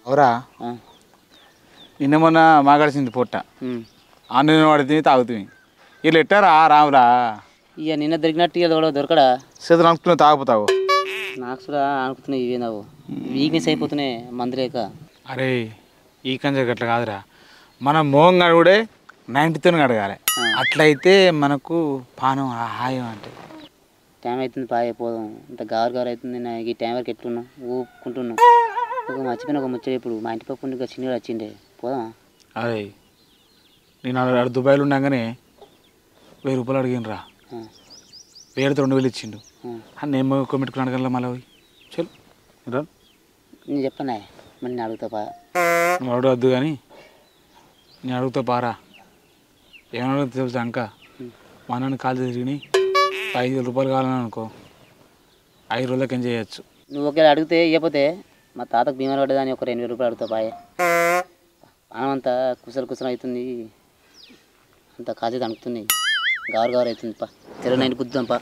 అవరా నిన్న మొన్న మాగడిసింది పొట్ట ఆన్లైన్ వాడితే తాగుతుంది వీళ్ళు ఎట్టారా రామురా ఇక నిన్న దొరికినట్టు ఇక దొరకడా చేతులు అనుకున్నావు తాగుతావు నాకు కూడా అనుకుతున్నాయి ఇవే నావు వీక్నెస్ అయిపోతున్నాయి మందులేక అరే ఈ కంచె అట్లా కాదురా మనం మోహం కడుగుడే 90తో కడగాలి అట్లయితే మనకు పానం హాయం అంటే టైం అవుతుంది పాయ పోదాం ఇంత గారు అవుతుంది నేను ఈ టైం వరకు ఎట్లున్నా ఊపుకుంటున్నాం ఒక మర్చిపోయిన ఒక ముచ్చట ఇప్పుడు మా ఇంటి పక్కన చిన్నగా వచ్చిండే పోదాం అదే నేను అక్కడ దుబాయ్లో ఉండగానే 1000 రూపాయలు అడిగినరా 2,000 ఇచ్చిండు నేను కొమ్మెట్టుకుని అడగల మళ్ళీ పోయి చలో నేను చెప్పనా మరి నేను అడుగుతా పా నువ్వు అడగద్దు కానీ నేను అడుగుతా పారా ఏమన్నా తెలుసా అంక మా నాన్న కాలు తిరిగి 5,000 రూపాయలు కావాలని అనుకో 5 రోజులకి ఏం చేయొచ్చు నువ్వు ఒకవేళ అడిగితే ఇవ్వకపోతే మా తాతకు బీమారు పడ్డదని ఒక 2,000 రూపాయలు అడుగుతా పాయ పానం అంతా కుసలు అవుతుంది అంత కాజేది అనుకుతుంది గారు అవుతుంది పా తెర నైన్ కుద్దాం పా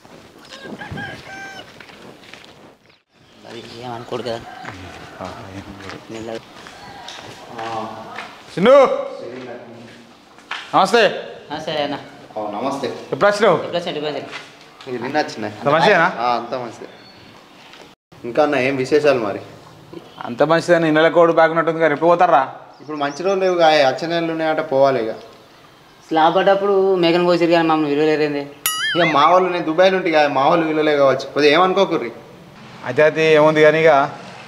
అది ఏమనుకోడు కదా చిన్ను నమస్తే సరే అన్న నమస్తే ఎప్పుడు వచ్చినావు నిన్న వచ్చినాయి మంచిదేనా అంత మంచిదే ఇంకా అన్న ఏం విశేషాలు మరి అంత మంచిదని ఇళ్ళ కోడు బాగున్నట్టుంది కదా ఎప్పుడు పోతారా ఇప్పుడు మంచి రోజులు లేవు అచ్చ నెలలు ఉన్నాయంటే పోవాలి ఇక స్లాబ్ పడ్డప్పుడు మేఘన్ పోసిరు కానీ మమ్మల్ని విలువలేరేంది ఇక మా వాళ్ళు నేను దుబాయ్లో ఉంటే మా వాళ్ళు విలువలే కావచ్చు కొద్దిగా ఏమనుకోకుర్రి అయితే ఏముంది కానీ ఇక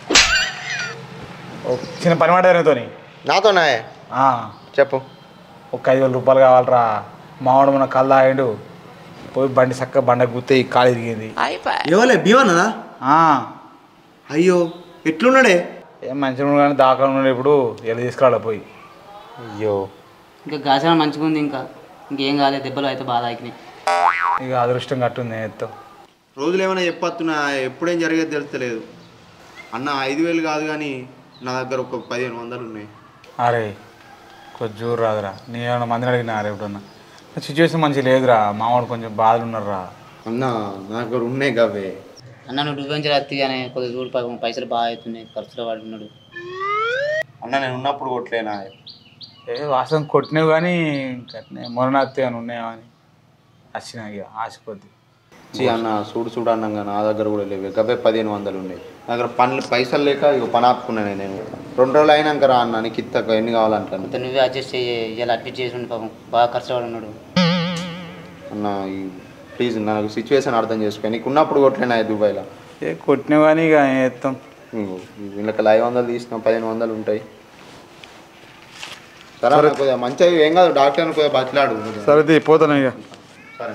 చిన్న పని మాట జరుగుతుంది నాతోనా చెప్పు ఒక 5,000 రూపాయలు కావాలరా మావాడు మన కళ్ళు తాగిండు పోయి బండి చక్క బండ గుత్తే ఈ కాలు ఇరిగింది ఇవ్వలే భీమన్నా అయ్యో ఎట్లున్నాడే ఏం మంచిగా కానీ దాకా ఉన్నాడు ఇప్పుడు ఎలా తీసుకురాలే పోయి అయ్యో ఇంకా గాసన మంచిగా ఉంది ఇంకేం కాలేదు దెబ్బలు అయితే బాగా ఆకినాయి ఇక అదృష్టం కట్టుంది ఎత్తో రోజులు ఏమైనా చెప్పొస్తున్నా ఎప్పుడేం జరిగేది తెలుస్తలేదు అన్న 5,000 కాదు కానీ నా దగ్గర ఒక 1,500 ఉన్నాయి అరే కొంచెం జోరు రాదురా నేను ఏమన్నా మందిని అడిగినా ఎప్పుడన్నా సిచ్యువేషన్ మంచిగా లేదురా మావాడు కొంచెం బాధలు ఉన్నారా అన్న నా దగ్గర ఉన్నాయి గవే అన్న నువ్వు డుబ్బంచి రత్తి కానీ కొద్దిగా చూడు పాపం పైసలు బాగా అవుతున్నాయి ఖర్చులో వాడుకున్నాడు అన్న నేను ఉన్నప్పుడు కొట్టలేనా వాస్తవం కొట్టినవి కానీ కట్టినా మొరనత్తి అని ఉన్నాయని వచ్చినా ఇక ఆశపోద్ది అన్న చూడు అన్నంగా నా దగ్గర కూడా లేవు గవే 1,500 ఉన్నాయి నా దగ్గర పైసలు లేక ఇక పని ఆపుకున్నాను నేను 2 రోజులు అయినాక రా అన్న నీకు ఇత్తకు ఎన్ని కావాలంటాను అంత నువ్వే అడ్జస్ట్ చేయి ఇలా అడ్మిట్ చేసి ఉండి పాపం బాగా ఖర్చు వాడున్నాడు అన్న ప్లీజ్ నాకు సిచ్యువేషన్ అర్థం చేసుకో నీకు ఉన్నప్పుడు కొట్టలేనా దుబాయ్లో కొట్టినవి కానీ ఇక ఎత్తాం వీళ్ళకి 500 తీసినా 1,500 ఉంటాయి సరే కొద్దిగా మంచిగా ఏం కాదు డాక్టర్ని కొద్దిగా బతిలాడు సరే పోతాను ఇక సరే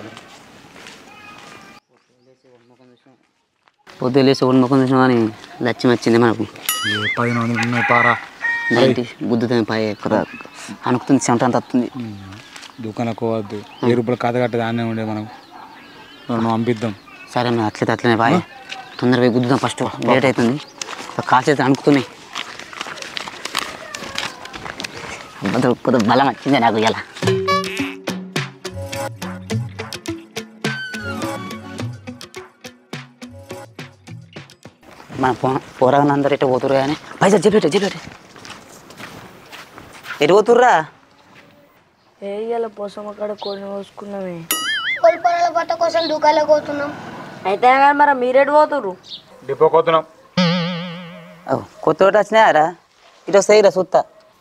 పొద్దు లేసి ఒకటి ముఖం చూసినా కానీ లక్ష్యం వచ్చింది మనకు 10,000 ఉన్నాయి పారా నైన్టీ బుద్ధి పాయ అనుకుతుంది సెంట అంత వస్తుంది దుకాణం పోవద్దు 1,000 రూపాయలు కథ కట్టదు ఆనే ఉండే మనం పంపిద్దాం సరే అన్న అట్లనే పాయ తొందరగా పోయి గుద్దుదాం ఫస్ట్ లేట్ అవుతుంది కాల్చి అయితే అనుకుతున్నాయి కొద్దిగా బలం వచ్చింది నాకు ఇలా మన పోరాగా అందరు ఎట్ట పోతురు కానీ పైసలు చెప్పేట ఎటు పోతుర్రా ఏయ్యాల పోసం అక్కడ కొన్ని పోసుకున్నామే పొలాల బట్ట కోసం దుకాణంలోకి పోతున్నాం అయితే కానీ మరి మీరేటు పోతుర్రు డిపో పోతున్నాం కొత్త ఒకటి వచ్చినాయారా ఇటు వస్తాయిరా చూస్తా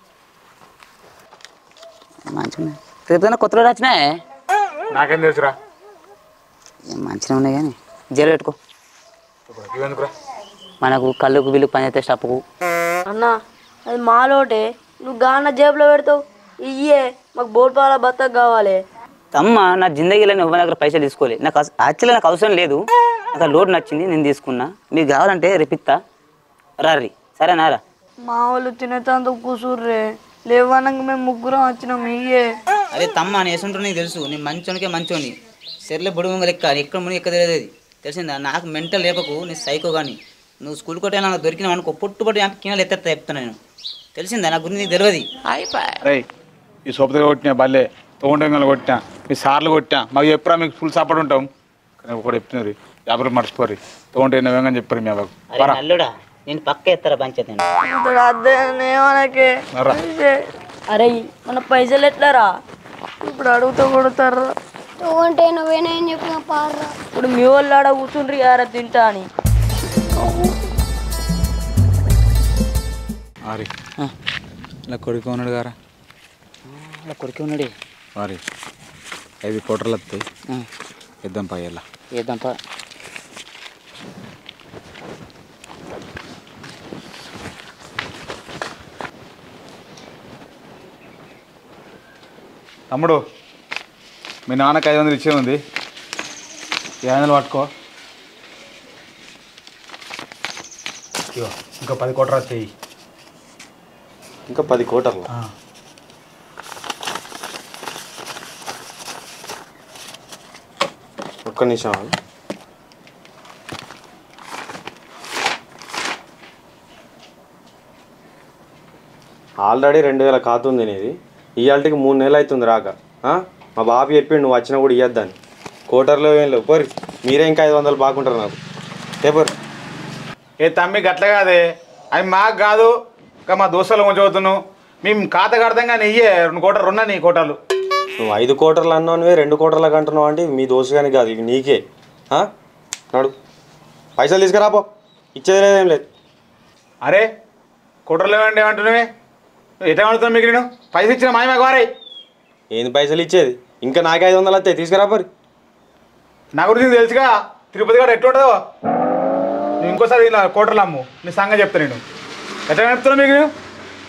మంచిగా రేపు కొత్త ఒకటి వచ్చినాయే నాకేం తెలుసురా మంచిగా ఉన్నాయి కానీ జైలు పెట్టుకో ఇవెందుకురా మనకు కళ్ళుకు బిల్లు పని చేస్తే స్టప్కు అన్న అది మాలోటే నువ్వు గాన జేబులో పెడతావు ఇయ్యే మాకు బోర్పాల బత్తకు కావాలి అమ్మ నా జిందగీలో ఎవరి దగ్గర పైసలు తీసుకోలేదు నాకు యాక్చువల్లీ నాకు అవసరం లేదు నాకు లోడ్ నచ్చింది నేను తీసుకున్నా మీకు కావాలంటే రేపిస్తా రారి సరేనారా మా వాళ్ళు తినేతంత కూసుర్రే లేవనంగా మేము ముగ్గురం వచ్చినాం ఇయ్యే అరే తమ్మ అని వేసుంటూ నీకు తెలుసు నేను మంచోనికే మంచోని సర్లే బొడుగు లెక్క ఎక్కడ ముని ఎక్క తెలియదు అది తెలిసిందా నాకు మెంటల్ లేపకు నీ సైకో కానీ నువ్వు స్కూల్ కొట్టే నాకు దొరికినావు అనుకో పొట్టుపట్టు కింద ఎత్తా చెప్తాను నేను తెలిసిందా నా గురించి నీకు తెలియదు అరే ఈ సోపతిగా కొట్టినా బల్లే తోండంగా కొట్టినా మీ సార్లు కొట్టినా మాకు ఎప్పుడా మీకు ఫుల్ సపోర్ట్ ఉంటాం కానీ ఒకటి చెప్తున్నారు 50 రూపాయలు మర్చిపోరు తోంటే వేగంగా చెప్పారు మీ అవ్వకు అల్లుడా నేను పక్క ఎత్తారా పంచాయతీ ఇప్పుడు అదేమనకే అరే మన పైసలు ఎట్లారా ఇప్పుడు అడుగుతా కొడతారా నువ్వు అంటే నువ్వేనా ఏం చెప్పిన పార్రా ఇప్పుడు మీ వాళ్ళు ఆడ కూర్చుండ్రి యారా తింటా అని అరే ఇలా కొడుకు ఉన్నాడు గారా అలా కొడుకు ఉన్నాడు వారి 5 కోటర్లు వస్తాయి ఇద్దాం పయ్యల్లా ఏద్దాంపా తమ్ముడు మీ నాన్నకి 500 ఇచ్చే ఉంది 500 పట్టుకో ఇగో ఇంకా 10 కోటర్లు వస్తాయి ఇంకా 10 కోటర్లు ఒక్క నిమిషం ఆల్రెడీ 2000 ఖాతా ఉంది నీది ఇవాళకి 3 నెలలు అవుతుంది రాక మా బాబు చెప్పిండు నువ్వు వచ్చినా కూడా ఇవ్వద్దని కోటర్లో ఏం లేవు పోరి మీరే ఇంకా 500 బాగుంటారు నాకు పేపర్ ఏ తమ్మి గట్ల కాదే అవి మాకు కాదు ఇంకా మా దోస్తులు కొంచెం అవుతున్నావు మేము ఖాతా కడతాం కానీ ఇయ్యే 2 కోటర్లు ఉన్నాయి నీ కోటర్లు నువ్వు 5 కోటర్లు అన్నావు 2 కోటర్లకు అంటున్నావు అంటే మీ దోస్తు కానీ కాదు ఇవి నీకే నాడు పైసలు తీసుకురాపో ఇచ్చేది లేదేం లేదు అరే కోటర్లు ఏమండి ఏమంటున్నావే ఎట్లా అడుగుతావు మీకు నేను పైసలు ఇచ్చిన మాయమాకు వారే ఏంది పైసలు ఇచ్చేది ఇంకా నాకే 500 వస్తాయి తీసుకురాపరి నా గురించి తెలుసుగా తిరుపతి కాడ ఎట్లుంటుందో నువ్వు ఇంకోసారి ఇలా కోటర్లు అమ్ము నీ సంగతి చెప్తా నేను ఎట్లా చెప్తున్నా మీకు నేను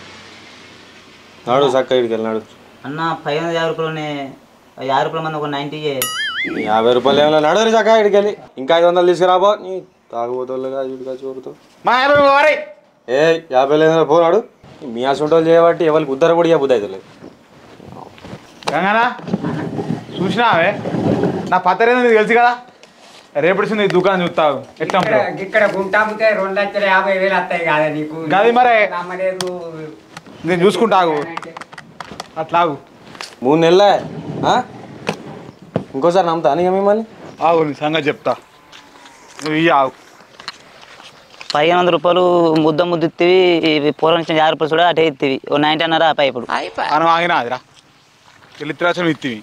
నాడు చక్క ఇడికి వెళ్ళి నాడు అన్న 550 రూపాయలునే 50 రూపాయల మంది ఒక 90 50 రూపాయలు ఏమన్నా నడవరి చక్క ఇడికి వెళ్ళి ఇంకా 500 తీసుకురాబో నీ తాగుబోతులుగా ఇటుగా చూపుతావు మా 50 వారే ఏ 50 లేదన్నా పోనాడు మీ అసంటోళ్ళు చేయబట్టి ఎవరికి ఉద్దర కూడా ఇవ్వబుద్ది అవుతుంది గంగానా చూసినావే నా పత్తరేదో నీకు తెలుసు కదా రేపటి నీ దుకాణం చూస్తావు ఎట్లా ఇక్కడ గుంటాముతే 2,50,000 వస్తాయి కదా నీకు గది మరే నమ్మలేదు నేను చూసుకుంటాగు అట్లాగు 3 నెలలే ఇంకోసారి నమ్ముతా అని మిమ్మల్ని ఆగు నీ సంగతి చెప్తా నువ్వు ఇయ్య ఆగు 500 రూపాయలు ముద్ద ఇత్తివి పూర్వం ఇచ్చిన 50 రూపాయలు కూడా అటే ఇత్తివి ఓ 90 అన్నారా పై ఇప్పుడు మనం ఆగినా అదిరా వెళ్ళిత్రాసం ఇత్తివి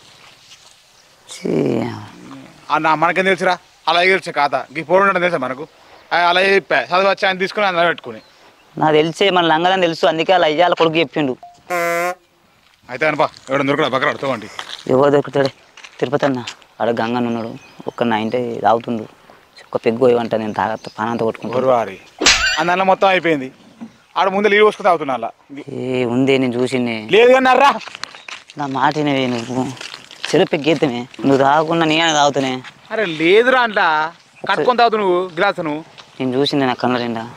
మనకేం తెలుసురా అలాగే తెలుసు ఖాతా ఈ పోరు ఉండడం తెలుసా మనకు అలాగే చెప్పా చదువు వచ్చి ఆయన తీసుకుని అందులో పెట్టుకుని నాకు తెలిసే మన లంగదని తెలుసు అందుకే అలా అయ్యాల కొడుకు చెప్పిండు అయితే అనపా ఎవడ దొరకడా బకరా అడుతావండి ఎవరు దొరుకుతాడే తిరుపతి అన్న ఆడ గంగన్ ఉన్నాడు ఒక్క 90 తాగుతుండు ఒక పెగ్గు పోయమంట నేను తాగత్త పానంతా కొట్టుకుంటాను వారి అందులో మొత్తం అయిపోయింది ఆడ ముందు నీళ్ళు పోసుకుని తాగుతున్నా అలా ఏ ఉందే నేను చూసిండే లేదు కానీ అర్రా నా మాటినవే నువ్వు చెరువు పెగ్గేద్దమే నువ్వు తాగకుండా నేను తాగుతానే అరే లేదురా అంట కట్టుకొని తాగుతు నువ్వు గ్లాసు నువ్వు నేను చూసిండే నా కళ్ళ నిండా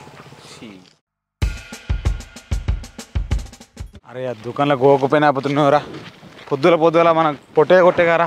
అరే ఆ దుకాణంలో గోకపోయినా పోతున్నావురా పొద్దుల మనకు కొట్టేగారా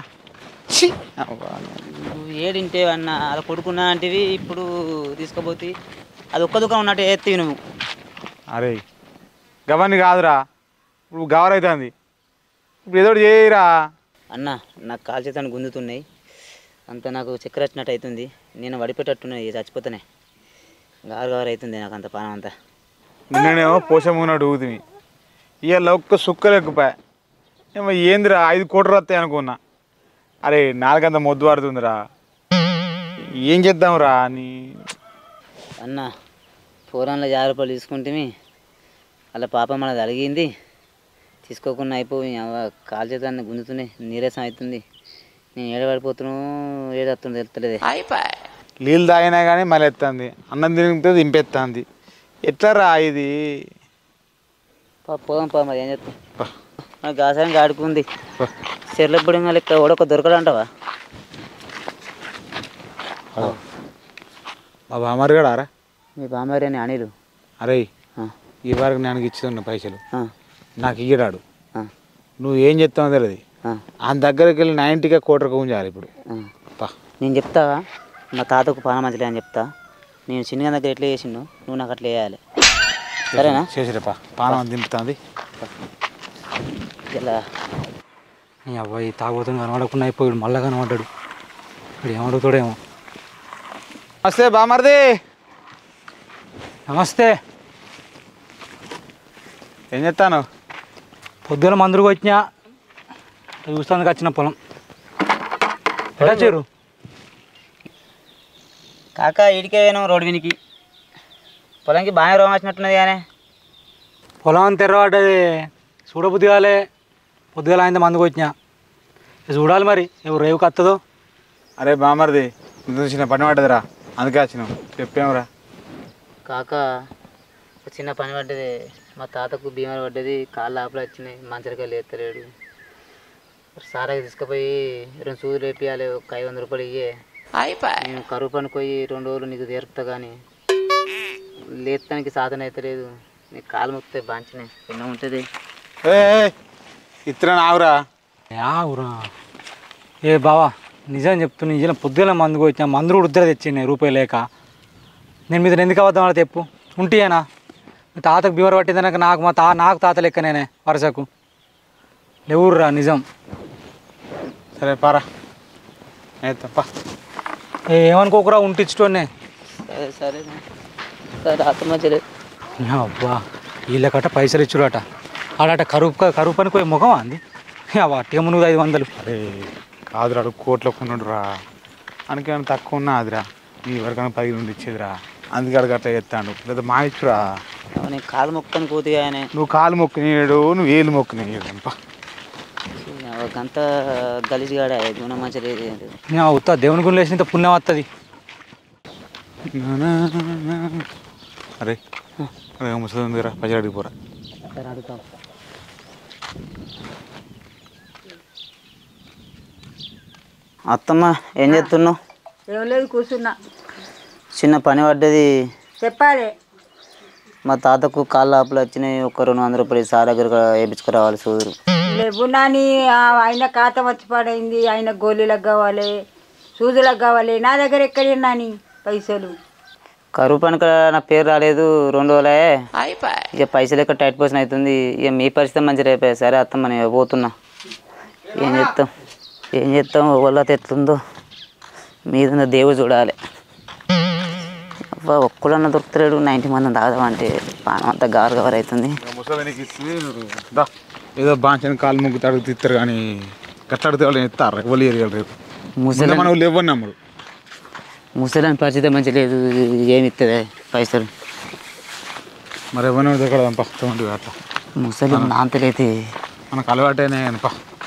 ఏడింటే అన్న అది కొడుకున్నా అంటివి ఇప్పుడు తీసుకుపోతే అది ఒక్క దుకాణం ఉన్నట్టు ఎత్తివి నువ్వు అరే గవన్ని కాదురా ఇప్పుడు గవరైతుంది ఇప్పుడు ఏదో చేయరా అన్న నాకు కాలు చేతాన్ని గుంజుతున్నాయి అంత నాకు చక్కెర వచ్చినట్టు అవుతుంది నేను వడిపెట్టట్టున్నాయి చచ్చిపోతానే గారు అవుతుంది నాకు అంత పానం అంతా నిన్ననేమో పోషమున్నట్టు ఊదిమి ఇవాళ ఒక్క సుక్కలు ఎక్కుపోయా ఏమో ఏందిరా 5 కోట్లు వస్తాయి అనుకున్నా అరే నాలుగంత మొద్దు పడుతుందిరా ఏం చేద్దాంరా అని అన్న పూరంలో 50 రూపాయలు తీసుకుంటే అలా పాప మనది అడిగింది తీసుకోకుండా అయిపోయి కాలు చేతాన్ని గుంజుతున్నాయి నీరసం అవుతుంది నేను ఏడబడిపోతున్నాను ఏదవుతుందో తెలుస్తలేదే నీళ్ళు తాగినా కానీ మళ్ళీ ఎత్తుంది అన్నం తింటే దింపెత్తుంది ఎట్లరా ఇది పోదాం పో మరి ఏం చేస్తాం మనకు గాసానికి ఆడుకుంది చెర్లప్పుడు లెక్క ఓడొక దొరకడంటావా మా బామ్మారు కూడా రా మీ బామ్మారి అని అనిలు అరే ఈ వరకు నేను ఇచ్చుతున్నా పైసలు నాకు ఇయ్యడాడు నువ్వు ఏం చెప్తావు తెలియదు ఆయన దగ్గరికి వెళ్ళి 90గా కోటరకు ఉంచాలి ఇప్పుడు నేను చెప్తావా మా తాతకు పాన మంచిలే అని చెప్తా నేను చిన్నగా దగ్గర ఎట్లా చేసిండు నువ్వు నాకు అట్లా వేయాలి సరేనా చేసిరేపా పానం దింపుతుంది ఇలా నీ అబ్బాయి తాగుతుంది కనబడకుండా అయిపోయాడు మళ్ళా కనబడ్డాడు ఇప్పుడు ఏమడుగుతాడేమో వస్తే బామర్ది నమస్తే. ఏం చెప్తాను? పొద్దున మందుకు వచ్చినా చూస్తానికి వచ్చిన పొలం ఎట్లా చేరు కాక ఇడికే పోయినాం రోడ్డు వినికి. పొలంకి బాగా రోగం వచ్చినట్టున్నది కానీ పొలం అంత ఎర్రబడ్డది చూడబుద్ధి కాలే. పొద్దుగాల ఆయన మందుకు వచ్చినా చూడాలి మరి ఎవరు రేవుకి వస్తుందో. అరే బామర్ది ఇంత చిన్న పని పడ్డదిరా, అందుకే వచ్చినావు. చెప్పేమరా? కాక ఒక చిన్న పని పడ్డది. మా తాతకు బీమారు పడ్డది, కాళ్ళు ఆపలు వచ్చినాయి, మంచరికాయలు ఎత్తలేడు. సారాకి తీసుకుపోయి 2 సూదులు వేపియాలి, ఒక 500 రూపాయలు ఇయ్యే. నేను కరువు పనికి పోయి 2 రోజులు నీకు తీరుపుతా కానీ లేతానికి సాధన అవుతలేదు. నీకు కాలు మొక్కితే బాంచినాయి ఎన్నో ఉంటుంది. ఇతర ఆవురా. ఊరా ఏ బావా నిజం చెప్తున్నా, నిజం పొద్దున మందుకు వచ్చిన మందులు ఉద్దర తెచ్చిండే రూపాయి లేక. నేను మీద ఎందుకు అవద్దాం అలా తెప్పు ఉంటేనా? మీ తాతకు బీవర్ పట్టిందనక నాకు తాత లెక్క నేనే వరుసకు లేవుర్రా నిజం. సరే పారా తప్ప ఏమనుకోకురా ఉంటిచ్చుటోనే. సరే సరే సరే అత్త మధ్యలో అబ్బా వీళ్ళకట పైసలు ఇచ్చుడట. ఆడట కరువు పనికి పోయి ముఖం అంది అట్టిగా మునుగు 500. అరే కాదురా, కోట్లో కొన్నాడు రా. అందుకేమైనా తక్కువ ఉన్నా అదిరా, నీ ఎవరికైనా 10 నుండి ఇచ్చేదిరా. అందుకే అడిగి అట్లా చెప్తాడు. లేదా మా ఇచ్చురా. నేను కాలు మొక్కని పోతే ఆయన నువ్వు కాలు మొక్కినాడు, నువ్వు వేలు మొక్కినాడు. అంత గలీజ్గాడ గుణం మంచిగా లేదు. అవుతా దేవుని గుళ్ళు వేసినంత పుణ్యం వస్తుంది. అరే అదే ముసలి ఉందిరా, పచ్చడి అడిగిపోరా. అడుగుతాం. అత్తమ్మ ఏం చేస్తున్నావు? ఏం లేదు కూర్చున్నా. చిన్న పని పడ్డది. చెప్పాలి. మా తాతకు కాళ్ళు ఆపులు వచ్చినాయి, ఒక 200 రూపాయలు సార్ దగ్గర వేయించుకురావాలి సూదురు. లేవు నాని, ఆయన ఖాతా వచ్చి పడైంది, ఆయన గోళీలకు కావాలి, సూదులకు కావాలి. నా దగ్గర ఎక్కడ నాని పైసలు? కరువు పనికి నా పేరు రాలేదు 2 రోజులే. ఇక పైసలు ఎక్కడ టైట్ పోసిన అవుతుంది. ఇక మీ పరిస్థితి మంచిగా రేపాయి. సరే అత్తమ్మ నేను పోతున్నా. ఏం చేస్తాం వాళ్ళ ఎట్లుందో మీద దేవుడు చూడాలి. అబ్బా ఒక్కడన్నా దొరుకుతలేడు. 90 మంది తాగదామంటే పానం అంతా గారు గవర్ అవుతుంది. ముసలికి ఇస్తే ఏదో బాంచని కాలు ముగ్గు తడుగు తిస్తారు కానీ కట్లాడితే వాళ్ళు ఎత్తారు వాళ్ళు ఏరియలు రేపు ముసలి మనం లేవని నమ్మడు. ముసలిని పరిస్థితి మంచి లేదు. ఏమి ఇస్తుంది పైసలు? మరి ఎవరిని దగ్గర పంపుతుంది అట్లా. ముసలి నాంతలేదు మనకు అలవాటైనా పా.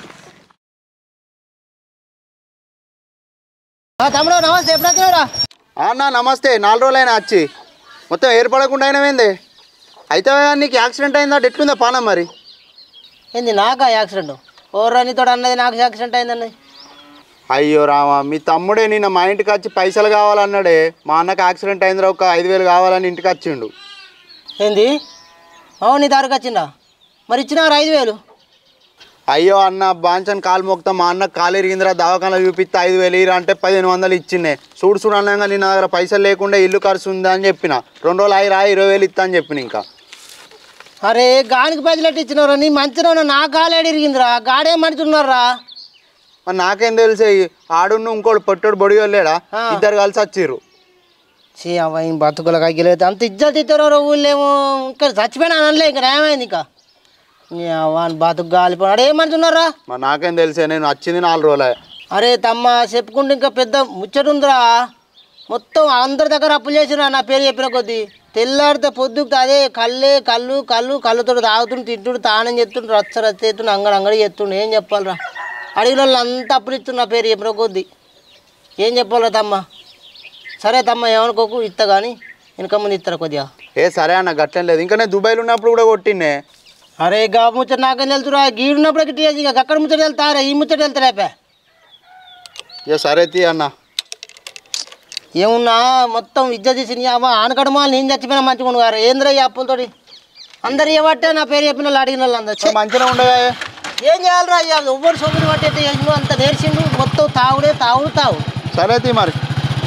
తమ్ముడు నమస్తే. ఎప్పుడు వచ్చినావురా? అన్న నమస్తే. 4 రోజులైనా వచ్చి మొత్తం ఏర్పడకుండా అయినవేంది? అయితే నీకు యాక్సిడెంట్ అయిందా? ఎట్లుందా పానం మరి? ఏంది నాకా యాక్సిడెంట్? ఓర్రా నీతో అన్నది నాకు యాక్సిడెంట్ అయిందన్నది. అయ్యో రామా, మీ తమ్ముడే నిన్న మా ఇంటికి వచ్చి పైసలు కావాలన్నాడే. మా అన్నకు యాక్సిడెంట్ అయిందిరా, ఒక 5,000 కావాలని ఇంటికి వచ్చిండు. ఏంది? అవును నీ దారికి వచ్చిందా? మరి ఇచ్చినారు 5,000? అయ్యో అన్న బాంచన్ కాలు మొక్తా, మా అన్నకు కాలు ఎరిగిందిరా, దవాఖానలో చూపిస్తే 5,000 ఇరా అంటే 1500 ఇచ్చిండే. చూడు అన్నాక నీ నా దగ్గర పైసలు లేకుండా ఇల్లు ఖర్చు ఉందా అని చెప్పిన. 2 రోజులు 20,000 ఇస్తా అని చెప్పిన. ఇంకా అరే గానికి పైసలు ఎట్టి ఇచ్చినారా? నీ మంచిగా నా కాలు ఏడు ఇరిగిందిరా, గాడే మంచి ఉన్నారా? మరి నాకేం తెలిసే, ఆడున్న ఇంకోటి పొట్టోడు బొడి వెళ్ళాడా, ఇద్దరు కలిసి వచ్చిర్రు. చీ అవ్వ ఈ బతుకులకు అగ్గలేదు. అంత ఇజ్జత్ ఇస్తారో ఊళ్ళేమో. ఇంకా చచ్చిపోయినా అనలే, ఇంకా ఏమైంది? ఇంకా వాని బతుకు గాలిపోయాడు. ఏ మంచి ఉన్నారా? మరి నాకేం తెలిసే, నేను వచ్చింది 4 రోజులే. అరే తమ్మ చెప్పుకుంటే ఇంకా పెద్ద ముచ్చట ఉందిరా. మొత్తం అందరి దగ్గర అప్పులు చేసిరా నా పేరు చెప్పిన కొద్దీ. తెల్లాడితే పొద్దుకు అదే కళ్ళుతో తాగుతుండు, తింటుండు, తానం చేస్తుండు, రచ్చేస్తుండు, అంగడి చేస్తుండు. ఏం చెప్పాలరా? అడిగిన వాళ్ళు అంతా అప్పులు ఇస్తుండు నా పేరు చెప్పిన కొద్దీ. ఏం చెప్పాలరా తమ్మ? సరే తమ్మ ఏమనుకోకు, ఇస్తా కానీ వెనక ముందు ఇస్తారా కొద్దిగా. సరే అన్న గట్లేం లేదు. ఇంకా నేను దుబాయ్లో ఉన్నప్పుడు కూడా కొట్టిండే. అరే గా ముచ్చట నాకేం తెలుసురా? గీడున్నప్పుడు గిట్టి ఇక అక్కడ ముచ్చట వెళ్తారా? ఈ ముచ్చట వెళ్తారా? సరే తీ అన్న. ఏమున్నా మొత్తం విద్య తీసి ఆనకడ మాలు నేను చచ్చిపోయినా మంచిగా ఉండగారు. ఏంద్రా ఈ అప్పులతోటి? అందరు ఇవ్వట్టే నా పేరు చెప్పిన వాళ్ళు అడిగిన వాళ్ళు అందరు మంచిగా ఉండగా. ఏం చేయాలరా? ఎవ్వరు సొమ్ముని పట్టేస్తే చేసిండు, అంత నేర్చిండు. మొత్తం తాగు. సరే తీ మరి.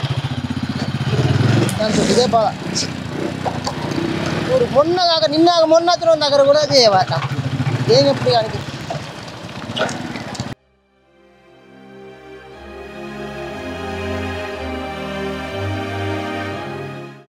ఇదే బాగా మొన్న కాక నిన్న మొన్న దగ్గర కూడా చేయవాట. ఏం ఎప్పుడు కానీ